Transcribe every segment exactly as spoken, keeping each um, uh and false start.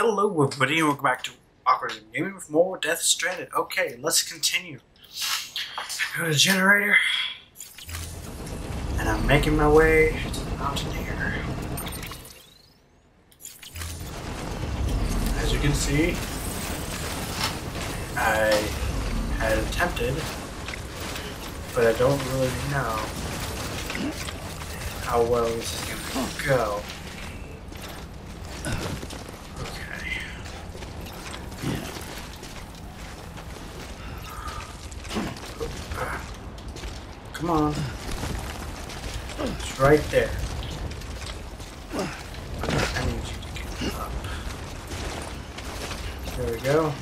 Hello everybody and welcome back to Awkward Gaming with more Death Stranded. Okay, let's continue. Go to the generator. And I'm making my way to the mountain here. As you can see, I had attempted, but I don't really know how well this is going to go. Okay. Come on. It's right there. I need you to get up. There we go.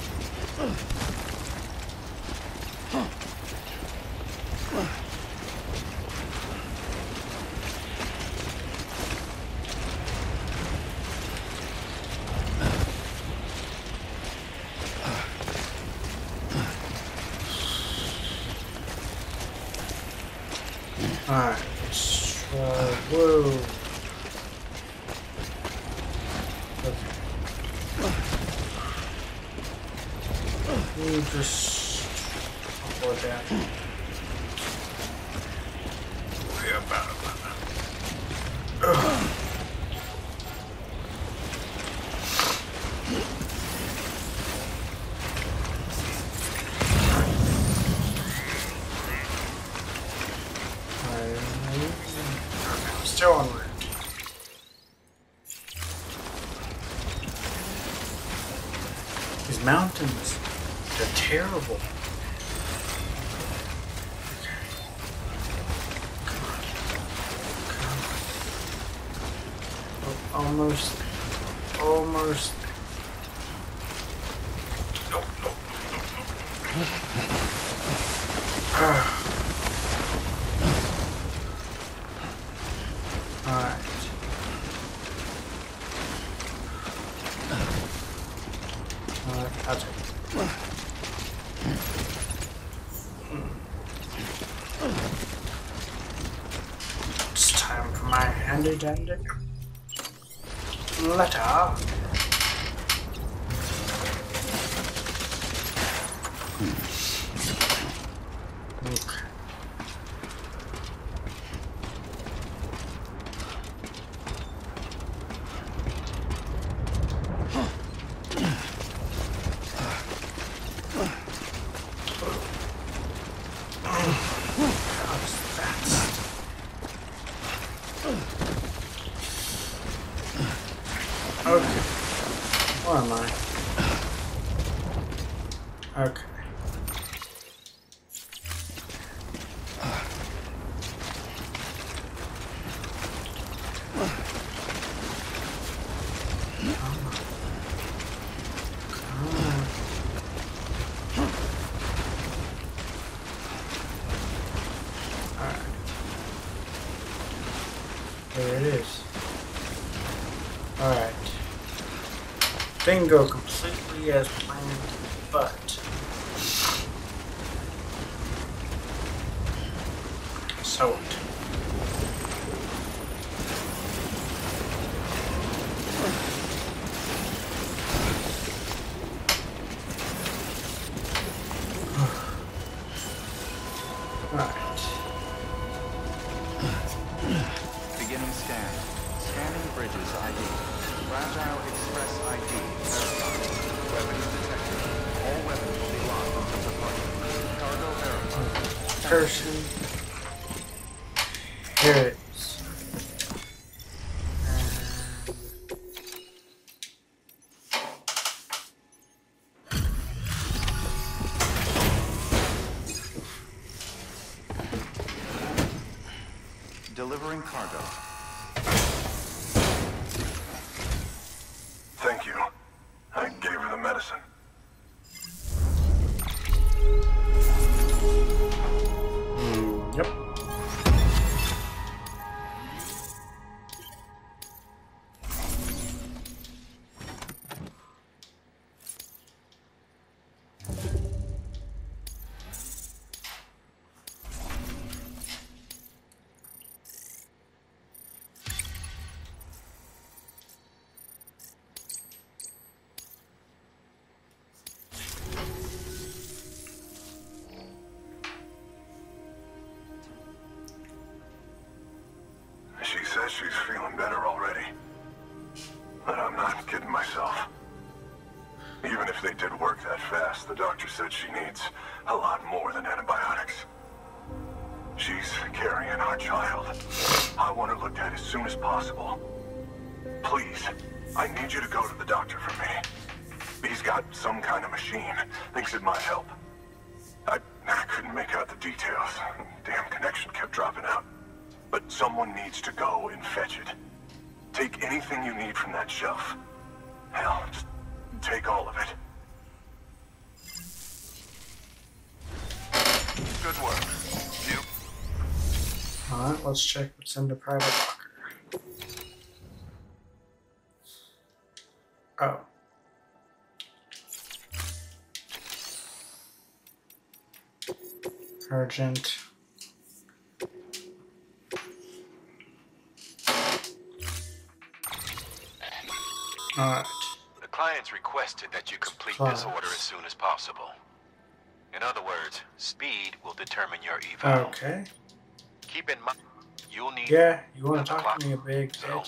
Alright, let's try. Whoa. Okay. We'll just avoid that. Way about it. Ugh. Still on route. These mountains, they're terrible. Okay. Come on. Come on. Oh, almost. Almost. Nope, nope, nope, nope. Ah. Alright. Alright, I'll take it. It's time for my handy dandy letter. Okay. Okay. Where am I? Okay. Alright. There it is. Alright. Didn't go completely as planned, but so it. Alright. Beginning scan. Scanning bridges I D. Fragile Express I D verified. Weapons detected. All weapons will be locked until departure. Cargo verified. Person. Here it is. Delivering cargo. Thank you. I gave her the medicine. Mm, yep. she's feeling better already. But I'm not kidding myself. Even if they did work that fast, the doctor said she needs a lot more than antibiotics. She's carrying our child. I want her looked at as soon as possible. Please, I need you to go to the doctor for me. He's got some kind of machine. Thinks it might help. I, I couldn't make out the details. Damn connection kept dropping out. But someone needs to go and fetch it. Take anything you need from that shelf. Hell, just take all of it. Good work. You. Alright, let's check what's in the private locker. Oh. Urgent. Alright. The clients requested that you complete Class. this order as soon as possible. In other words, speed will determine your eval. Okay. Keep in mind, you'll need... Yeah, you want to the talk clock. to me a big So,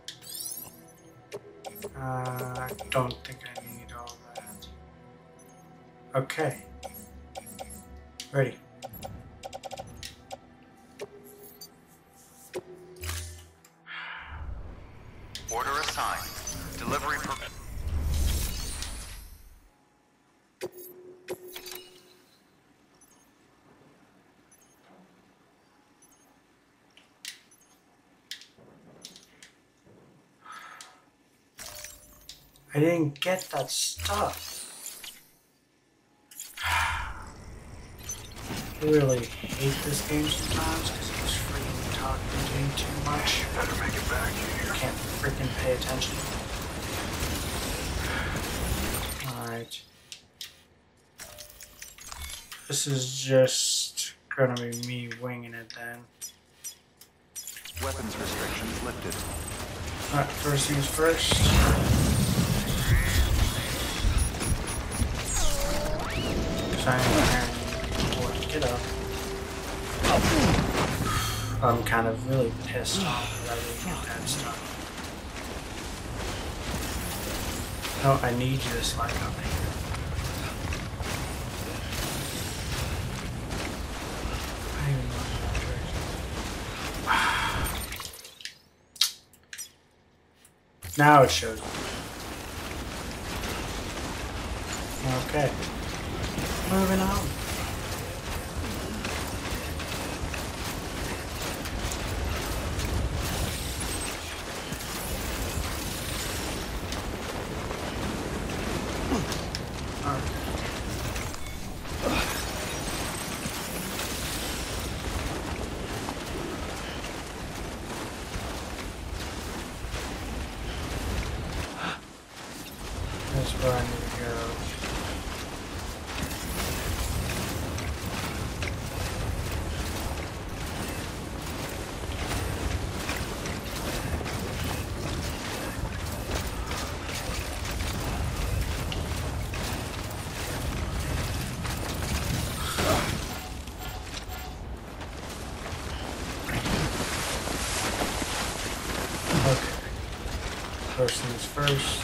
bit? Uh, I don't think I need all that. Okay. Ready. Order assigned. Delivery permit. I didn't get that stuff. I really hate this game sometimes because it's freaking talking to me too much. Better make it back here. I can't freaking pay attention. Alright. This is just gonna be me winging it then. Weapons restrictions lifted. Alright, first things first. Sign and get up. I'm kind of really pissed off that I didn't get that stuff. No, I need you to slide up here. I don't even know that direction. Now it shows me. Okay. Moving on. That's where I need to go. Okay. First things first.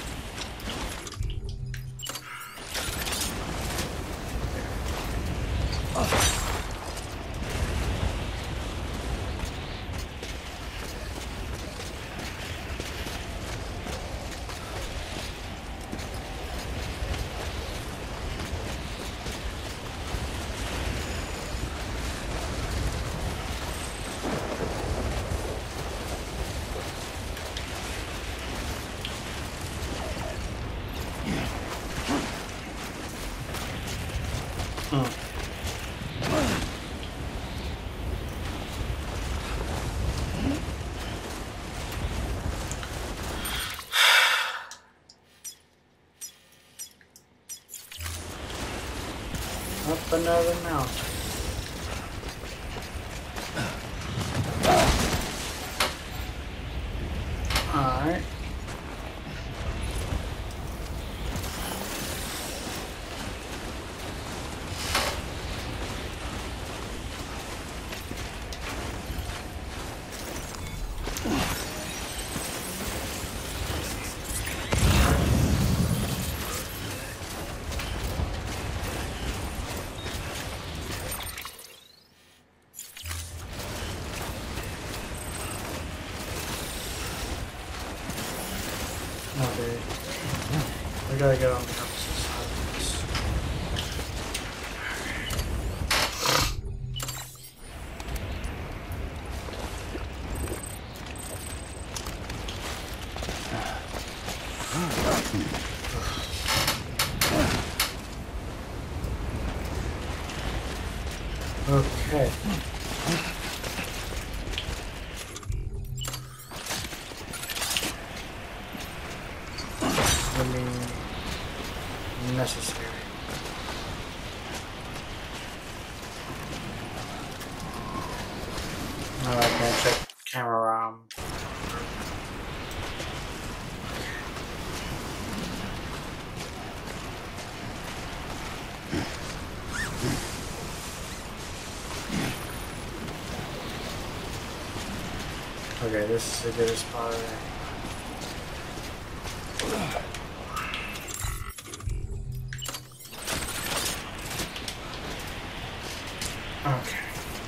Up another mountain. Alright. Okay. We gotta get on the opposite side of this. Okay. I mean, necessary. No, I can't check camera ROM. Okay, this is a good spot. Okay.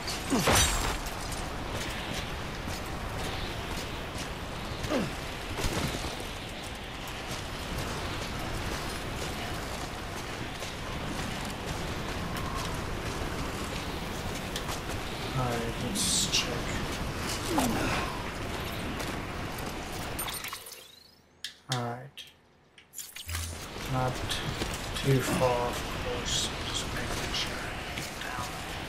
Alright, let's check. Alright. Not too far, of course. Just making sure I get down.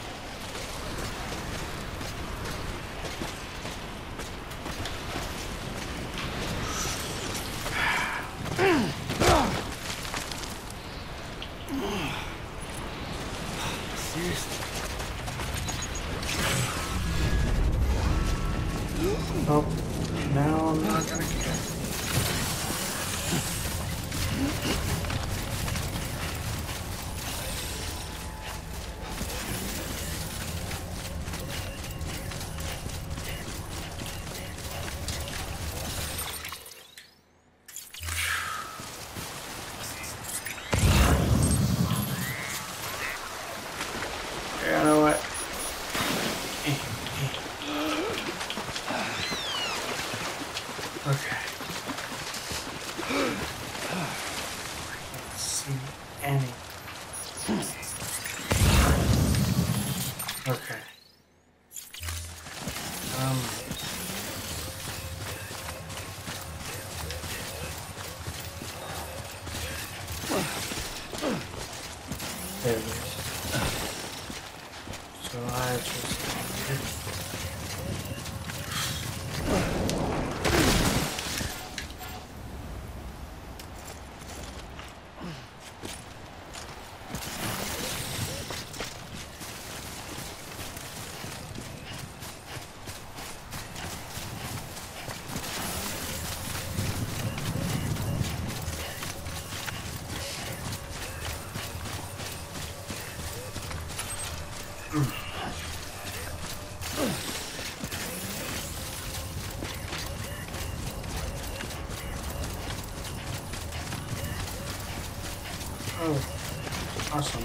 Seriously? Oh, now I'm not gonna get it. You know what? Okay. Let's see any. Okay. Um. There it is. So I just. Oh, awesome.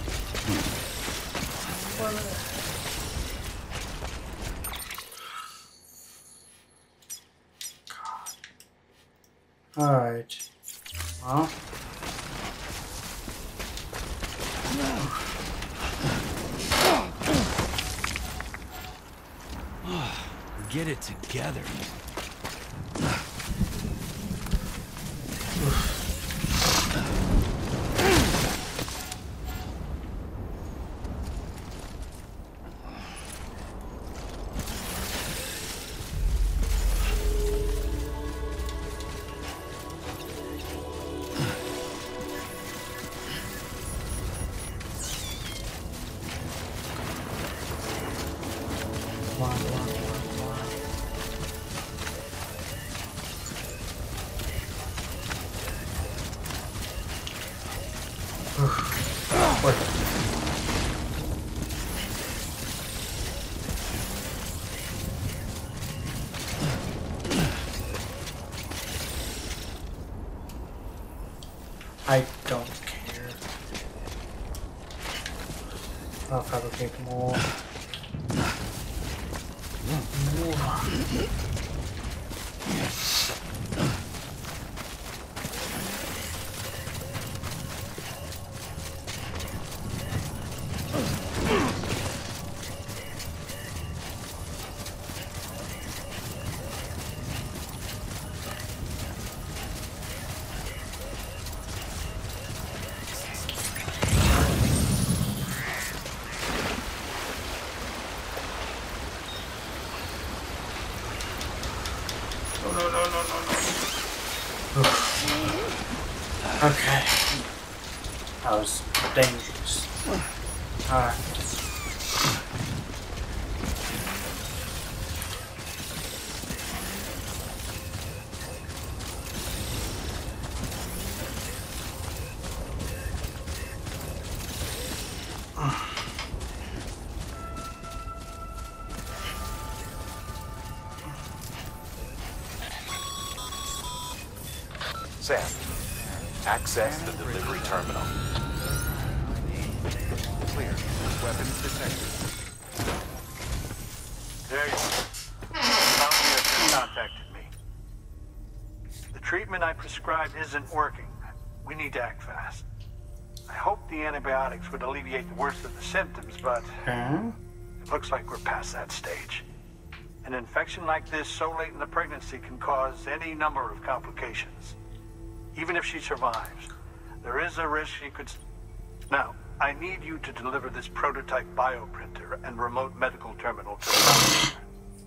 God. Alright. Well. Get it together. Come on, come on, come on, come on. What? I don't care. I'll fabricate more. No, no, no, no, no, no. Okay. That was dangerous. Alright. Sam, access the delivery terminal. Clear. Weapons detected. There you go. Found you contacted me. The treatment I prescribed isn't working. We need to act fast. I hope the antibiotics would alleviate the worst of the symptoms, but Huh? it looks like we're past that stage. An infection like this so late in the pregnancy can cause any number of complications. Even if she survives, there is a risk she could... Now, I need you to deliver this prototype bioprinter and remote medical terminal to the doctor.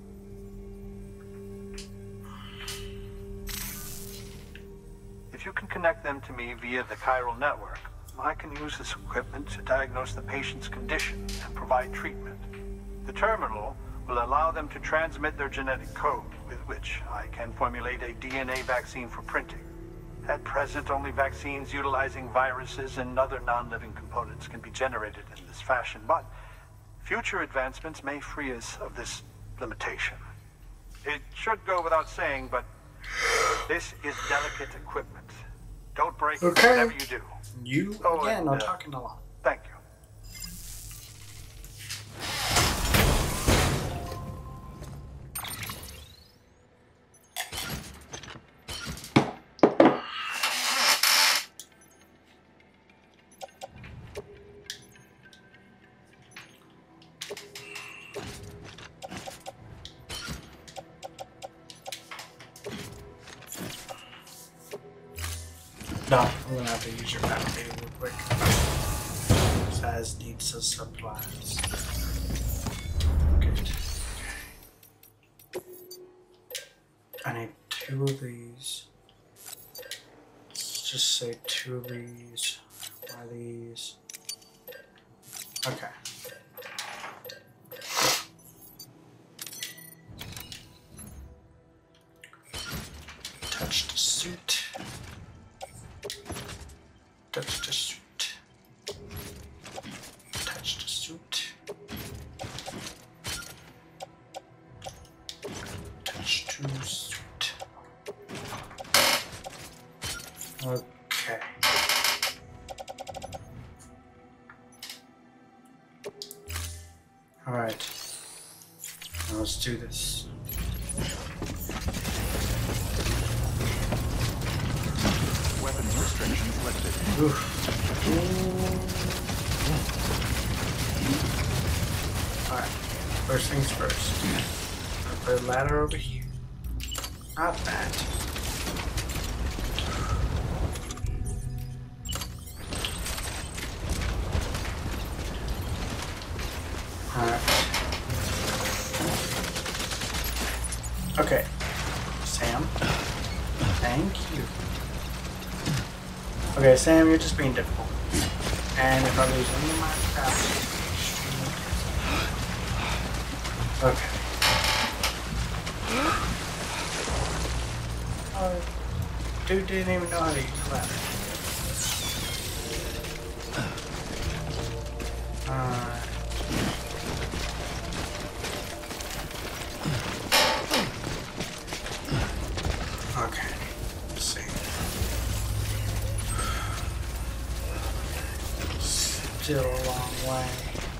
If you can connect them to me via the chiral network, I can use this equipment to diagnose the patient's condition and provide treatment. The terminal will allow them to transmit their genetic code, with which I can formulate a D N A vaccine for printing. At present, only vaccines utilizing viruses and other non-living components can be generated in this fashion, but future advancements may free us of this limitation. It should go without saying, but this is delicate equipment. Don't break Okay. it, whatever you do. You Oh, again and, are uh, talking a lot. Thank you. No, I'm gonna have to use your battery real quick. Saz needs some supplies. Good. I need two of these. Let's just say two of these. One of these. Okay. Touch the suit. Touch the suit. Touch the suit. Touch to suit. Okay. Alright. Now let's do this. Weapons restrictions lifted. Oof. Alright, first things first. I'll put a ladder over here. Not that. Alright. Okay. Sam. Thank you. Okay, Sam, you're just being difficult. And if I lose any of my crap, okay. Oh, dude didn't even know how to use the ladder. Alright. Okay. Let's see. Still a long way.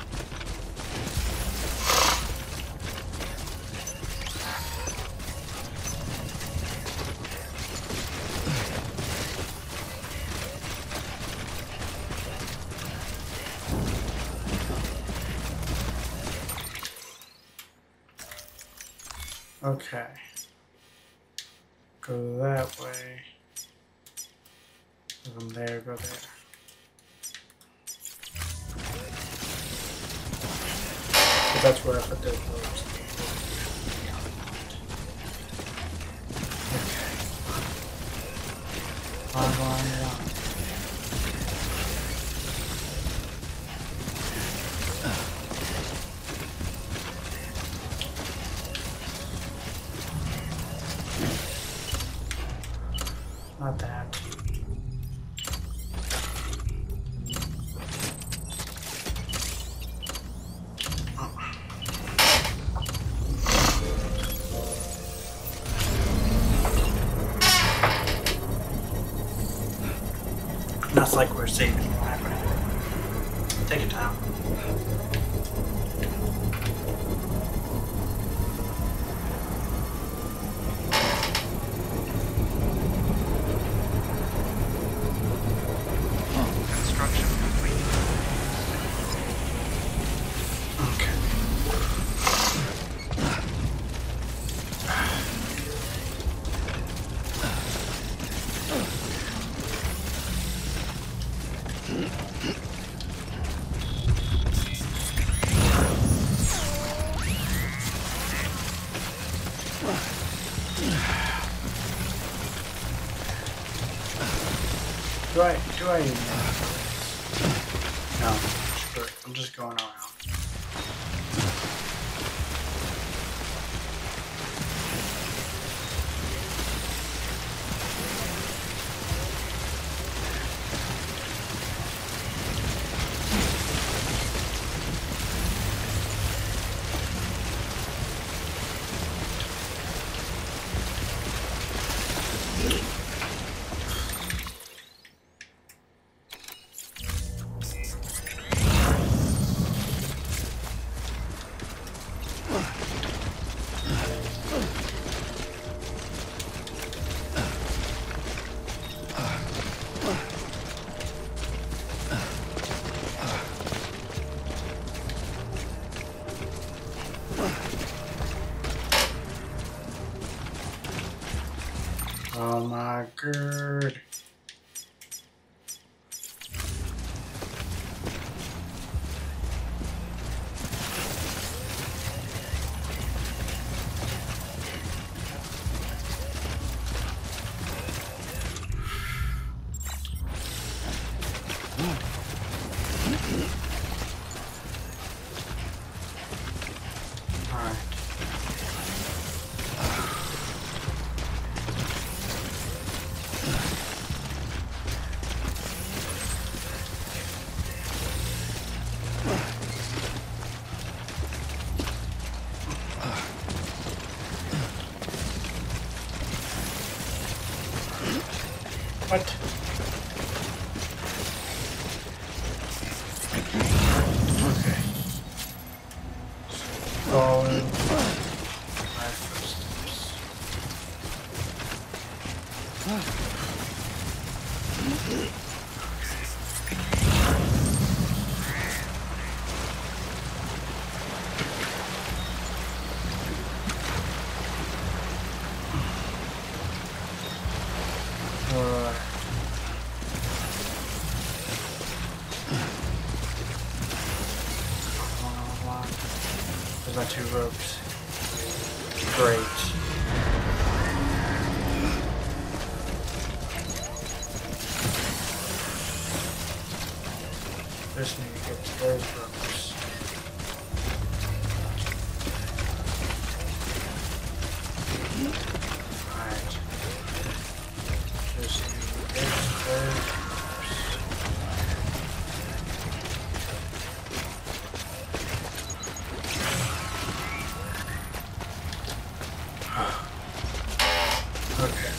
Okay. Go that way. From there, go there. But that's where I put those ropes. Not that. Not like we're saving happening. Take your time. Construction complete. Okay. Do I, do I even No, screw it. I'm just going around. Oh my god. Alright. What? Okay. Forward. My footsteps. Alright. There's my two ropes. Great. Just need to get to those ropes. Alright. Just need to get to those ropes. Okay.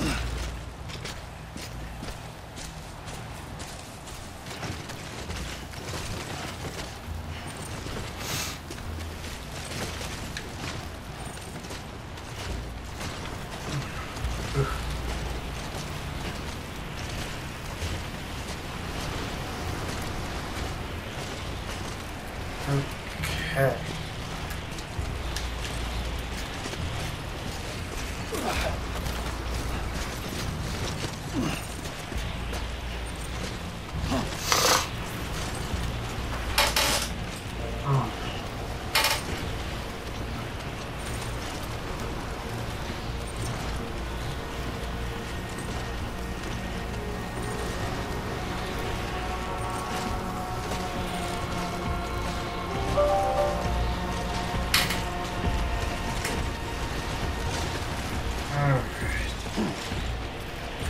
Okay. Oh.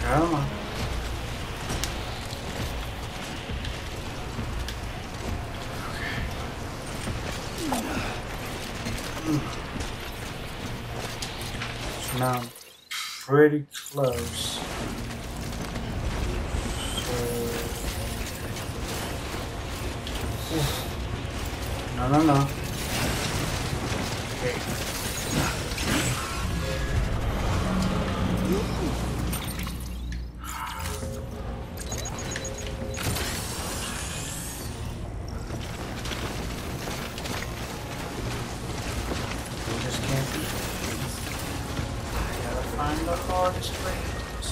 Come on. So now I'm pretty close. So, no, no, no. Okay. Find the hardest place.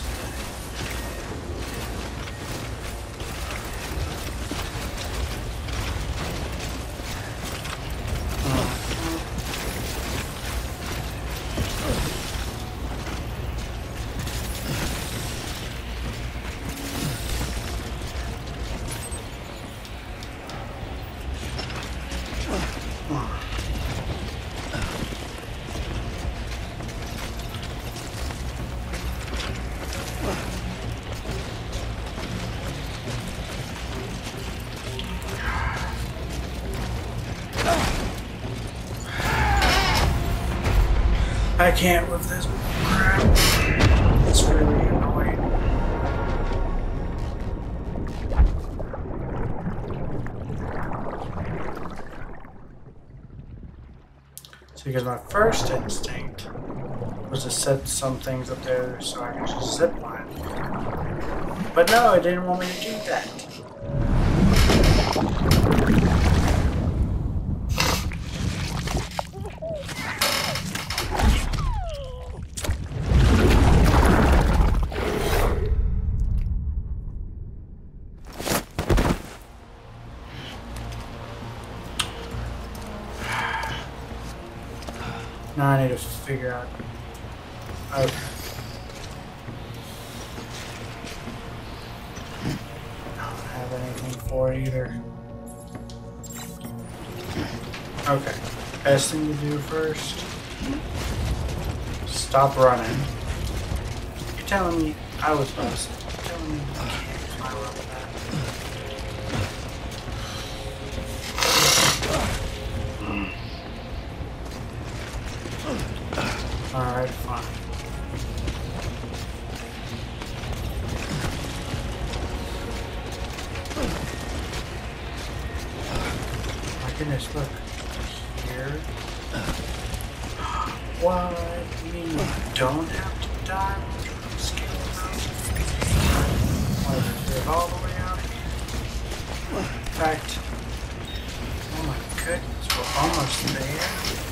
I can't with this crap. It's really annoying. So because my first instinct was to set some things up there so I could just zip line. But no, it didn't want me to do that. Now I need to figure out. Okay. I don't have anything for it either. Okay. Best thing to do first. Stop running. You're telling me I was busted. You're telling me I can't climb up that. Alright, fine. My goodness, look. Here. What? You mean you don't have to die when you're scaling out? Like, you're all the way out here? In fact, oh my goodness, we're almost there.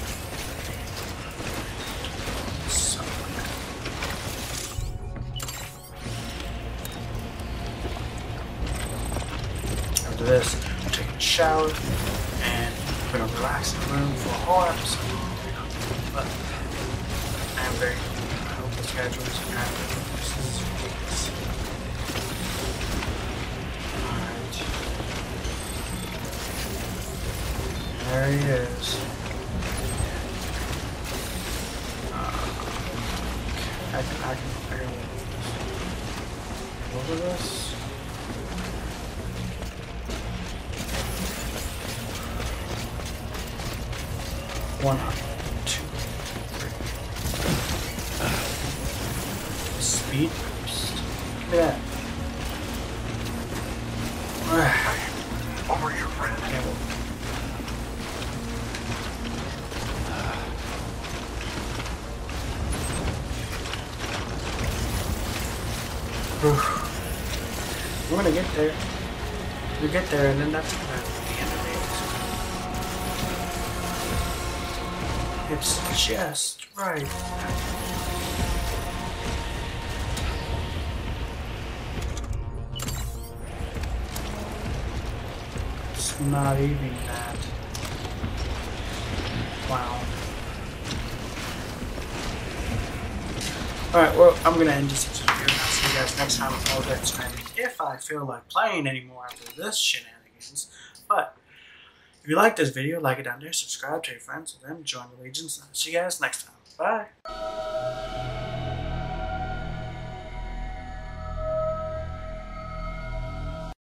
This, I'm taking a shower, and I'm gonna relax in the room for a whole episode. But I am very, I hope this schedule is happy. This is ridiculous. Alright. There he is. Uh, I can, I can barely move this. Over this. One, two, three. Speed boost. Look at that. Over here, friend. Yeah, well. We're gonna get there. We get there, and then that's gonna be the end of it. It's just right. It's not even that. Wow. Alright, well, I'm gonna end this video. I'll see you guys next time with more Death Stranding if I feel like playing anymore after this shenanigans. But if you like this video, like it down there, subscribe to your friends, and then join the Legions. I'll see you guys next time. Bye.